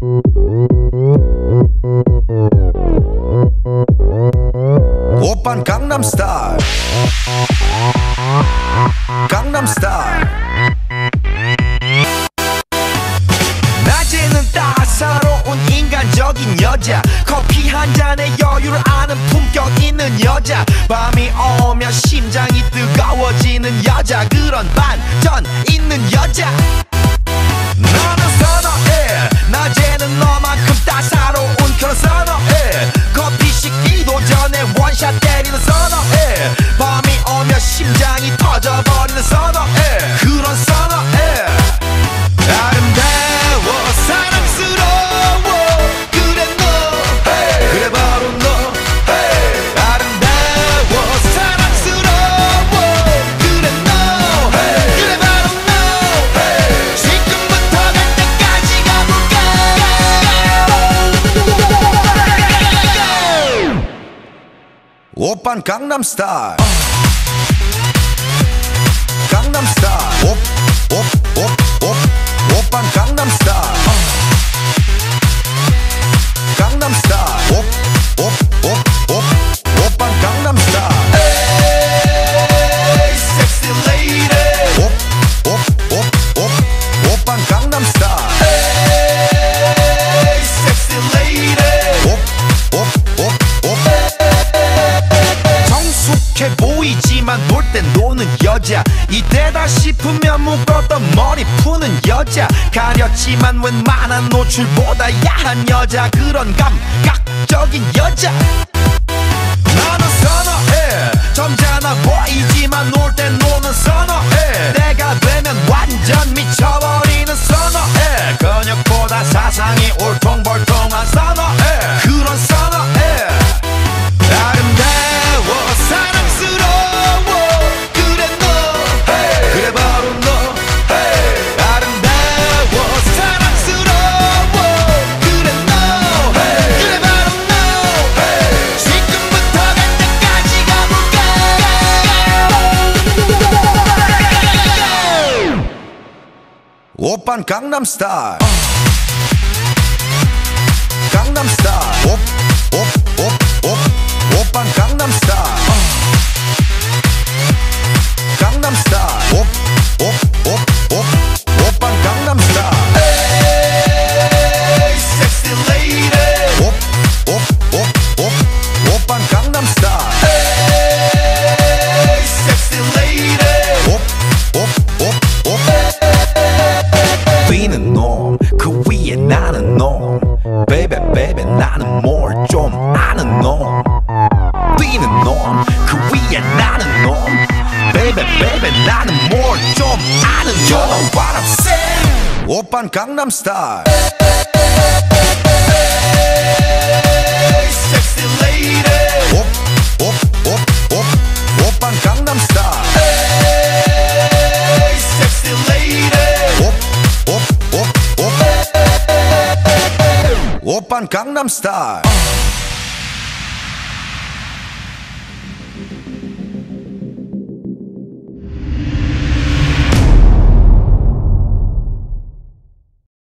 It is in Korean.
오빤 강남스타일 강남스타일 낮에는 따사로운 인간적인 여자 커피 한 잔에 여유를 아는 품격 있는 여자 밤이 오면 심장이 뜨거워지는 여자 그런 반전 있는 여자 나는 선어해 낮에는 너만큼 따사로운 그런 선어해 커피 식기도 전에 원샷 때리는 선어해 밤이 오면 심장이 터져버리는 선어해 그런 선어해 아름다워 사랑스러워 그래 너 hey. 그래 바로 너 hey. 아름다워 사랑스러워 그래 너 hey. 그래 바로 너 hey. 지금부터 갈 때까지 가볼까 오빤 강남스타일 강남스타일 오빤 강남스타일 강남스타일 오빤 강남스타일 에이 섹시 레이디 오빤 강남스타일 에이 섹시 레이디 정숙해 보이지만 놀 땐 노는 여자 이때다 싶으면 묶었던 머리 푸는 여자 가렸지만 웬만한 노출보다 야한 여자 그런 감각적인 여자 나는 선어해 점잖아 보이지만 놀 땐 노는 선어해 내가 되면 완전 미쳐버리는 선어해 근육보다 사상이 울퉁불퉁한 선어해 그런 선어해 아름다워 사랑스러워 그래 너 hey. 그래 바로 너 hey. 아름다워 사랑스러워 그래 너 hey. 그래 바로 너 hey. 지금부터 갈 때까지 가볼까 오빤 강남스타일 강남스타일 오빤 강남스타일 강남스타일 오빤 강남스타일 에이 섹시 레이디 오빤 강남스타일 에이 섹시 레이디 뛰는 놈 그 위에 나는 놈 베이베 베이베 나는 뭘 좀 아는 놈 뛰는 놈 그 위에 나는 놈 베이베 베이베 나는 뭘 좀 아는 놈 You know what I'm saying 오빤 강남스타일 섹시 레이디 오빤 강남스타일 섹시 레이디 오빤 강남스타일